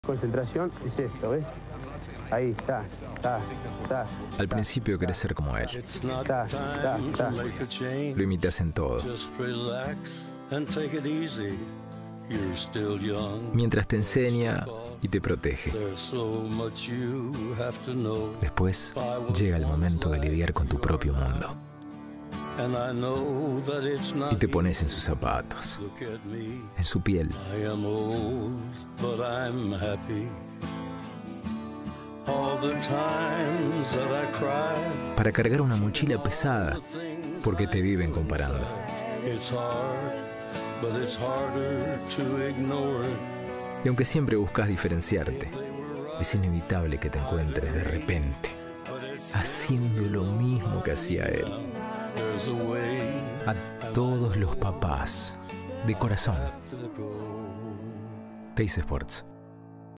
Concentración es esto, ¿ves? Ahí está. Al principio querés ser como él. Lo imitas en todo. Mientras te enseña y te protege. Después llega el momento de lidiar con tu propio mundo. Y te pones en sus zapatos, en su piel. Para cargar una mochila pesada, porque te viven comparando. Y aunque siempre buscas diferenciarte, es inevitable que te encuentres de repente haciendo lo mismo que hacía él. A todos los papás, de corazón. Teis Sports.